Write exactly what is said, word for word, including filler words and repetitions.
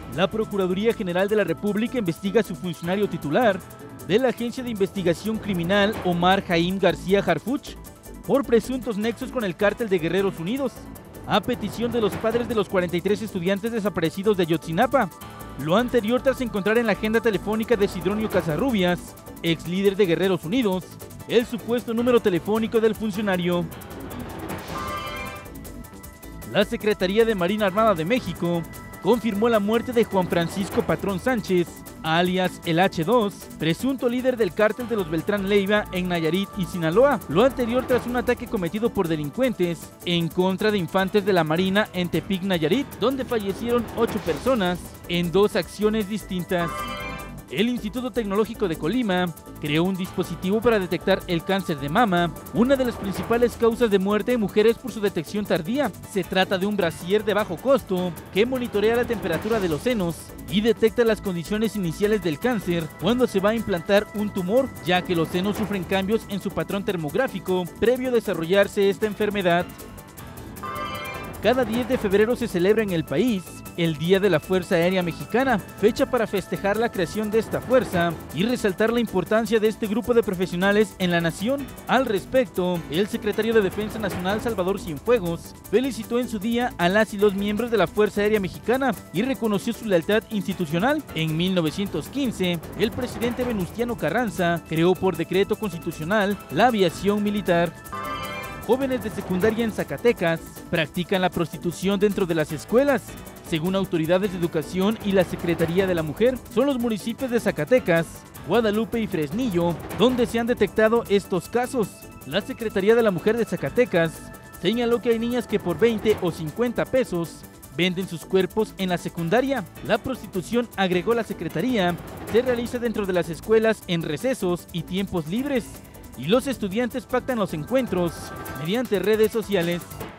La Procuraduría General de la República investiga a su funcionario titular de la Agencia de Investigación Criminal, Omar Jaim García Harfuch, por presuntos nexos con el cártel de Guerreros Unidos, a petición de los padres de los cuarenta y tres estudiantes desaparecidos de Ayotzinapa. Lo anterior tras encontrar en la agenda telefónica de Sidronio Casarrubias, ex líder de Guerreros Unidos, el supuesto número telefónico del funcionario. La Secretaría de Marina Armada de México confirmó la muerte de Juan Francisco Patrón Sánchez, alias el hache dos, presunto líder del cártel de los Beltrán Leiva en Nayarit y Sinaloa. Lo anterior tras un ataque cometido por delincuentes en contra de infantes de la Marina en Tepic, Nayarit, donde fallecieron ocho personas en dos acciones distintas. El Instituto Tecnológico de Colima creó un dispositivo para detectar el cáncer de mama, una de las principales causas de muerte en mujeres por su detección tardía. Se trata de un brasier de bajo costo que monitorea la temperatura de los senos y detecta las condiciones iniciales del cáncer cuando se va a implantar un tumor, ya que los senos sufren cambios en su patrón termográfico previo a desarrollarse esta enfermedad. Cada diez de febrero se celebra en el país el Día de la Fuerza Aérea Mexicana, fecha para festejar la creación de esta fuerza y resaltar la importancia de este grupo de profesionales en la nación. Al respecto, el secretario de Defensa Nacional, Salvador Cienfuegos, felicitó en su día a las y los miembros de la Fuerza Aérea Mexicana y reconoció su lealtad institucional. En mil novecientos quince, el presidente Venustiano Carranza creó por decreto constitucional la aviación militar. Jóvenes de secundaria en Zacatecas practican la prostitución dentro de las escuelas. Según autoridades de educación y la Secretaría de la Mujer, son los municipios de Zacatecas, Guadalupe y Fresnillo donde se han detectado estos casos. La Secretaría de la Mujer de Zacatecas señaló que hay niñas que por veinte o cincuenta pesos venden sus cuerpos en la secundaria. La prostitución, agregó la Secretaría, se realiza dentro de las escuelas en recesos y tiempos libres, y los estudiantes pactan los encuentros mediante redes sociales.